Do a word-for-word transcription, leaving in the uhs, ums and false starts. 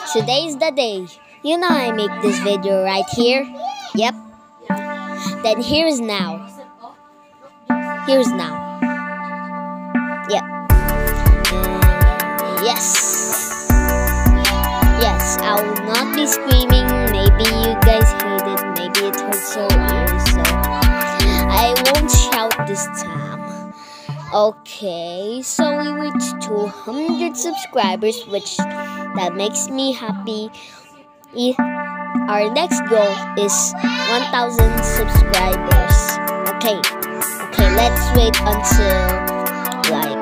Today's the day. You know I make this video right here. Yep. Then here's now. Here's now. Yep. Uh, yes. Yes, I will not be screaming. Maybe you guys heard it. Maybe it hurts your ears. So I won't shout this time. Okay, so we reached two hundred subscribers, which that makes me happy. Our next goal is one thousand subscribers. Okay, okay, let's wait until like